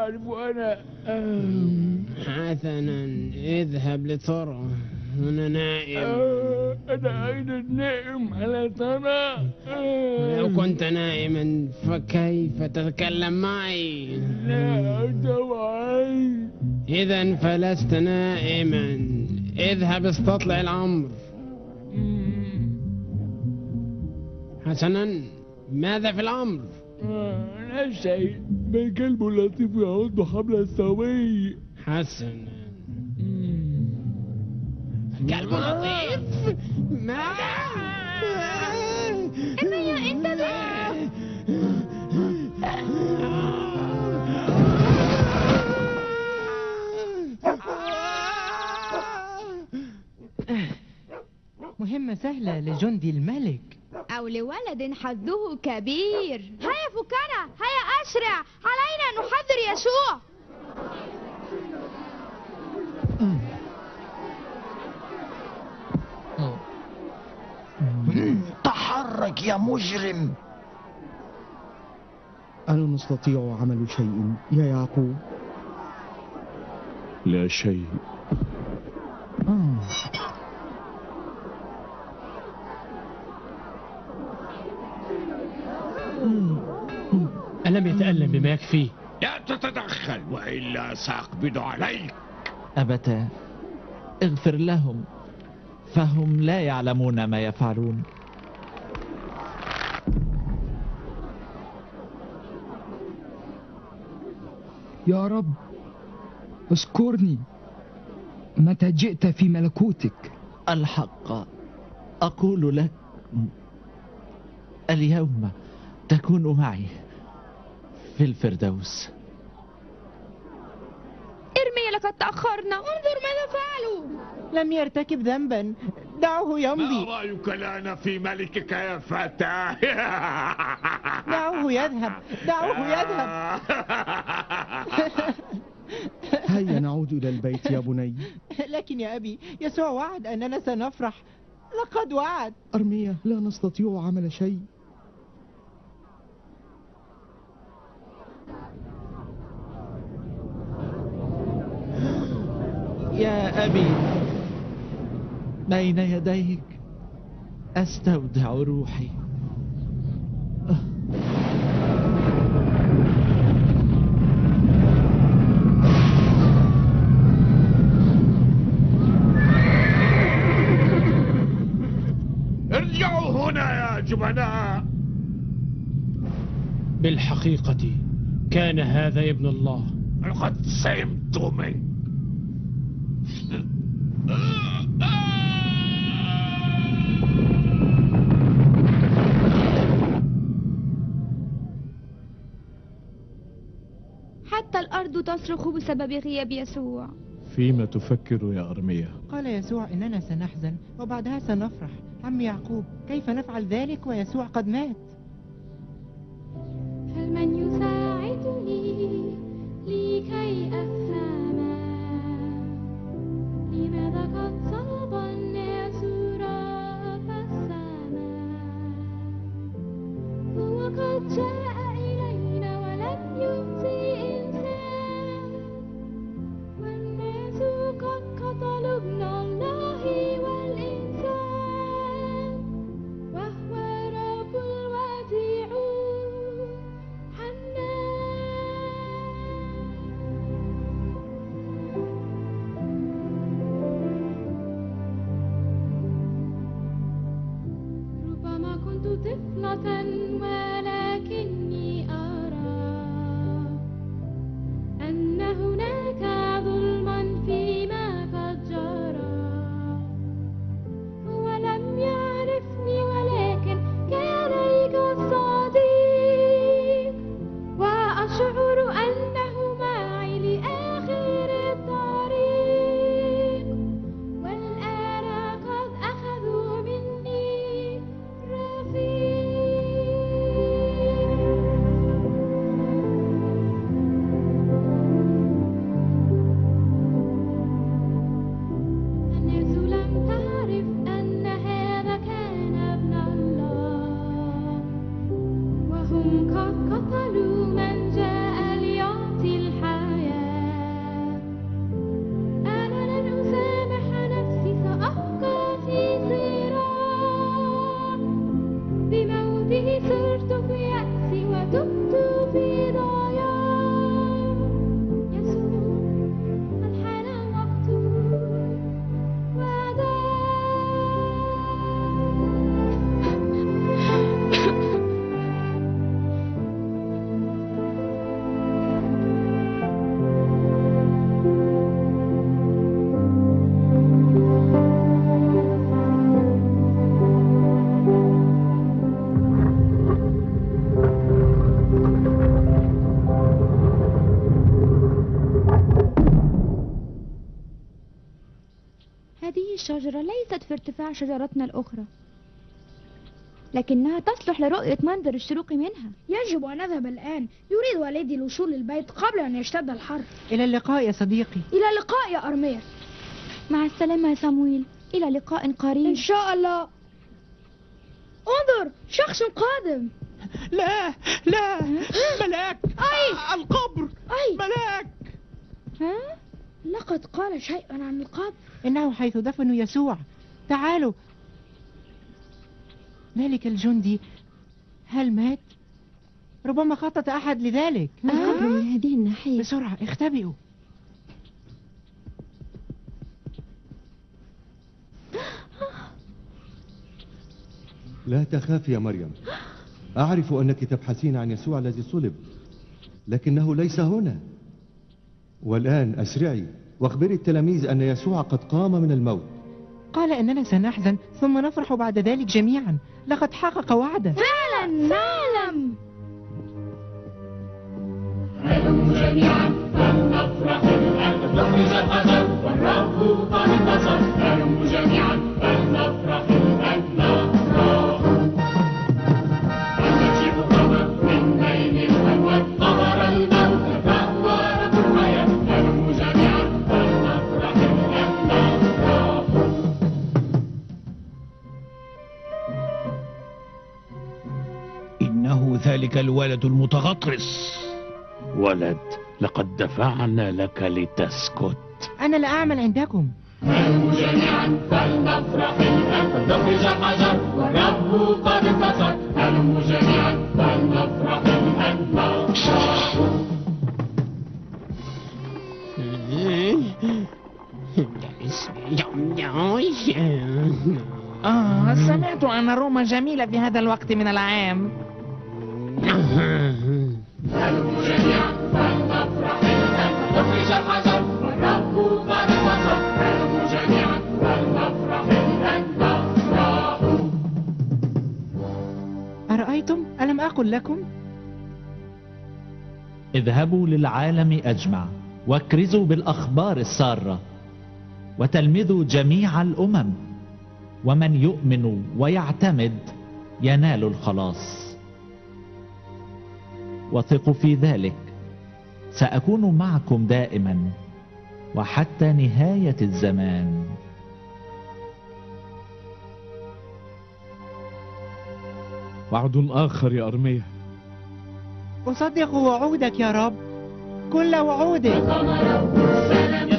أعرف أنا. حسنا، اذهب لترى هنا نائم. أنا أيضا نائم ألا ترى؟ لو كنت نائما فكيف تتكلم معي؟ لا طبعا. إذا فلست نائما، اذهب استطلع الأمر. حسنا، ماذا في الأمر؟ لا شيء، بل كلب لطيف يعض حبل الصبي. حسنا، كلب لطيف؟ ما أرميا انتبه. مهمة سهلة لجندي الملك أو لولد حظه كبير. هيا فكنا، هيا أسرع، علينا أن نحذر يسوع. تحرك يا مجرم. ألا نستطيع عمل شيء يا يعقوب؟ لا شيء. ألم يتألم بما يكفيه؟ لا تتدخل وإلا سأقبض عليك. أبتاه، اغفر لهم فهم لا يعلمون ما يفعلون. يا رب اذكرني متى جئت في ملكوتك. الحق أقول لك، اليوم تكون معي في الفردوس. إرميا لقد تأخرنا، انظر ماذا فعلوا. لم يرتكب ذنبا، دعوه يمضي. ما رأيك الآن في ملكك يا فتى؟ دعوه يذهب، دعوه يذهب. هيا نعود إلى البيت يا بني. لكن يا أبي، يسوع وعد أننا سنفرح. لقد وعد. أرميا، لا نستطيع عمل شيء. يا أبي، بين يديك أستودع روحي. ارجعوا هنا يا جبناء. بالحقيقة كان هذا ابن الله. لقد سئمت منك. حتى الأرض تصرخ بسبب غياب يسوع. فيما تفكر يا أرميا؟ قال يسوع إننا سنحزن وبعدها سنفرح. عم يعقوب، كيف نفعل ذلك ويسوع قد مات؟ هل من يساعدني لكي أفهم لماذا قد صلب الناس رأف السماء؟ هو قد جاء إلينا ولم يخزي إنسان، والناس قد قتلوا ابن الله والإنسان، وهو رب الوالد هذه الشجرة ليست في ارتفاع شجرتنا الأخرى، لكنها تصلح لرؤية منظر الشروق منها. يجب أن نذهب الآن. يريد والدي الوصول للبيت قبل أن يشتد الحر. إلى اللقاء يا صديقي. إلى اللقاء يا أرميا. مع السلامة يا صمويل، إلى لقاء قريب إن شاء الله. انظر، شخص قادم. لا لا، ملاك. أي القبر. أي ملاك. ها؟ لقد قال شيئا عن القبر. إنه حيث دفنوا يسوع. تعالوا. ذلك الجندي هل مات؟ ربما خطط أحد لذلك. القبر من هذه الناحية. بسرعة اختبئوا. لا تخافي يا مريم، أعرف أنك تبحثين عن يسوع الذي صلب، لكنه ليس هنا. والآن أسرعي واخبري التلاميذ أن يسوع قد قام من الموت. قال إننا سنحزن ثم نفرح بعد ذلك جميعا. لقد حقق وعده. فعلا فعلا. هلموا جميعا فلنفرح الآن، قد نفذ الأجل والرب قد انتصر. هلموا جميعا فلنفرح الآن، نفرح. المسيح قام من بين الأموات، ظهر الموت فهو رب الحياة. هلموا جميعا فلنفرح الآن، نفرح. إنه ذلك الولد المتغطرس. ولد، لقد دفعنا لك لتسكت. أنا لا أعمل عندكم. هلموا جميعا فلنفرح الآن، قد نفذ الحجر والرب قد انتصر. هلموا جميعا فلنفرح الآن، نفرح. سمعت أن روما جميلة في هذا الوقت من العام. هلموا جميعا فلنفرح الآن، قد نفذ الحجر والرب قد انتصر. هلموا جميعا فلنفرح الآن، نفرح. أرأيتم؟ ألم أقل لكم؟ اذهبوا للعالم أجمع واكرزوا بالأخبار السارة وتلمذوا جميع الأمم، ومن يؤمن ويعتمد ينال الخلاص. وثقوا في ذلك، سأكون معكم دائما وحتى نهاية الزمان. وعد آخر يا أرميا. أصدق وعودك يا رب، كل وعودك. قام رب السلام